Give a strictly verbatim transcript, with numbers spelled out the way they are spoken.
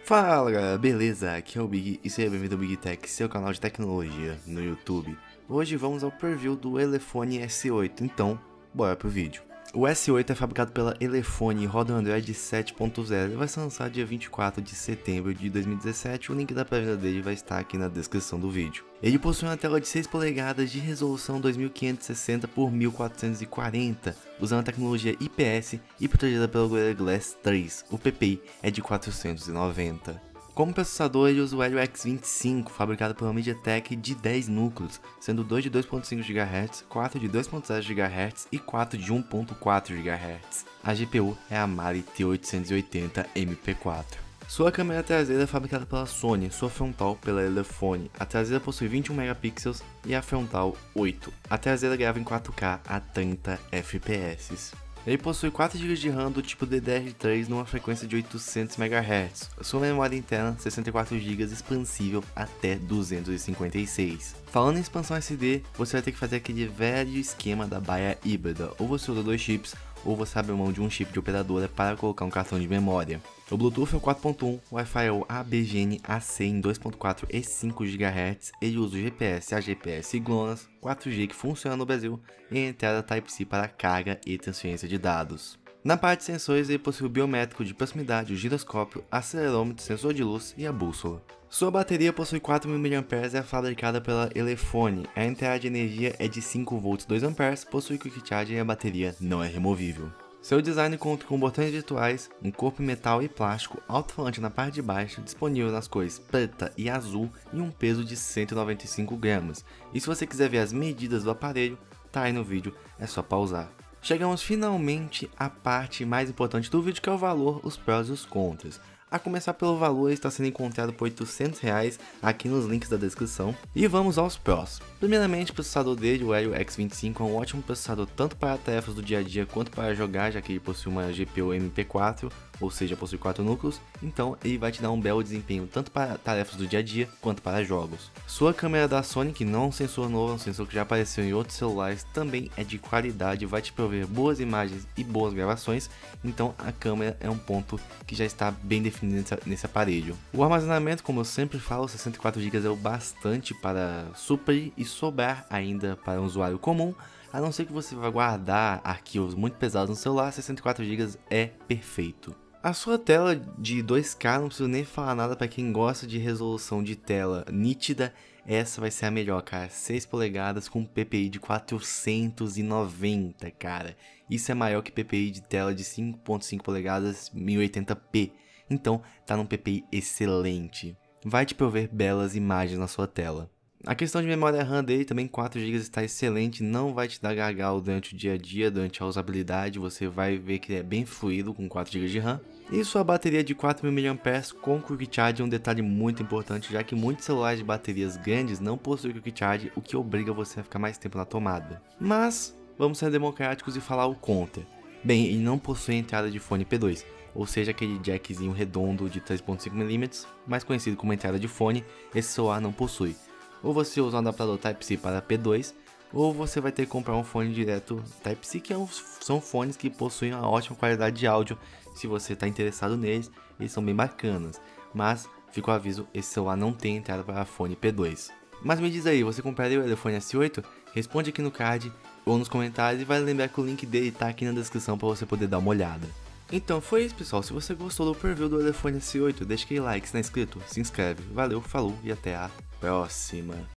Fala galera, beleza? Aqui é o Big e seja bem-vindo ao Big Tech, seu canal de tecnologia no YouTube. Hoje vamos ao preview do Elephone S oito, então bora pro vídeo. O S oito é fabricado pela Elephone e roda o Android sete ponto zero e vai ser lançado dia vinte e quatro de setembro de dois mil e dezessete, o link da pré-venda dele vai estar aqui na descrição do vídeo. Ele possui uma tela de seis polegadas de resolução dois mil quinhentos e sessenta por mil quatrocentos e quarenta, usando a tecnologia I P S e protegida pelo Gorilla Glass três, o P P I é de quatrocentos e noventa. Como processador, ele usa o Helio X vinte e cinco, fabricado pela MediaTek de dez núcleos, sendo dois de dois ponto cinco gigahertz, quatro de dois ponto zero gigahertz e quatro de um ponto quatro gigahertz. A G P U é a Mali T oitocentos e oitenta M P quatro. Sua câmera traseira é fabricada pela Sony, sua frontal pela Elephone. A traseira possui vinte e um megapixels e a frontal oito. A traseira grava em quatro K a trinta F P S. Ele possui quatro gigas de RAM do tipo D D R três numa frequência de oitocentos megahertz. Sua memória interna, sessenta e quatro gigas, expansível até duzentos e cinquenta e seis. Falando em expansão S D, você vai ter que fazer aquele velho esquema da baia híbrida. Ou você usa dois chips, ou você abre mão de um chip de operadora para colocar um cartão de memória. O Bluetooth é o quatro ponto um, o Wi-Fi é o A B G N A C em dois ponto quatro e cinco gigahertz, ele usa o G P S, a G P S e GLONASS, quatro G que funciona no Brasil, e a entrada Type-C para carga e transferência de dados. Na parte de sensores, ele possui o biométrico de proximidade, o giroscópio, acelerômetro, sensor de luz e a bússola. Sua bateria possui quatro mil miliampères-hora e é fabricada pela Elephone. A entrada de energia é de cinco volts dois amperes, possui Quick Charge e a bateria não é removível. Seu design conta com botões virtuais, um corpo em metal e plástico, alto-falante na parte de baixo, disponível nas cores preta e azul e um peso de cento e noventa e cinco gramas. E se você quiser ver as medidas do aparelho, tá aí no vídeo, é só pausar. Chegamos finalmente à parte mais importante do vídeo, que é o valor, os prós e os contras. A começar pelo valor, ele está sendo encontrado por oitocentos reais aqui nos links da descrição. E vamos aos prós. Primeiramente, o processador dele, o Helio X vinte e cinco, é um ótimo processador tanto para tarefas do dia a dia quanto para jogar, já que ele possui uma G P U M P quatro, ou seja, possui quatro núcleos, então ele vai te dar um belo desempenho tanto para tarefas do dia a dia quanto para jogos. Sua câmera da Sony, que não é um sensor novo, é um sensor que já apareceu em outros celulares, também é de qualidade, vai te prover boas imagens e boas gravações, então a câmera é um ponto que já está bem definido nesse, nesse aparelho. O armazenamento, como eu sempre falo, sessenta e quatro gigas é o bastante para suprir e sobrar ainda para um usuário comum. A não ser que você vá guardar arquivos muito pesados no celular, sessenta e quatro gigas é perfeito. A sua tela de dois K, não preciso nem falar nada para quem gosta de resolução de tela nítida, essa vai ser a melhor, cara. seis polegadas com P P I de quatrocentos e noventa, cara. Isso é maior que P P I de tela de cinco ponto cinco polegadas mil e oitenta p. Então, tá num P P I excelente. Vai te prover belas imagens na sua tela. A questão de memória RAM dele também, quatro gigas, está excelente, não vai te dar gargalo durante o dia a dia, durante a usabilidade, você vai ver que é bem fluido com quatro gigas de RAM. E sua bateria de quatro mil miliampères-hora com Quick Charge é um detalhe muito importante, já que muitos celulares de baterias grandes não possuem Quick Charge, o que obriga você a ficar mais tempo na tomada. Mas, vamos ser democráticos e falar o contra. Bem, ele não possui entrada de fone P dois, ou seja, aquele jackzinho redondo de três ponto cinco milímetros, mais conhecido como entrada de fone, esse celular não possui. Ou você usa um adaptador Type-C para P dois, ou você vai ter que comprar um fone direto Type-C, que são fones que possuem uma ótima qualidade de áudio. Se você está interessado neles, eles são bem bacanas. Mas, fica o aviso, esse celular não tem entrada para fone P dois. Mas me diz aí, você compraria o Elephone S oito? Responde aqui no card ou nos comentários e vai lembrar que o link dele está aqui na descrição para você poder dar uma olhada. Então foi isso, pessoal. Se você gostou do preview do Elephone S oito, deixa aquele like, se não é inscrito, se inscreve. Valeu, falou e até a próxima.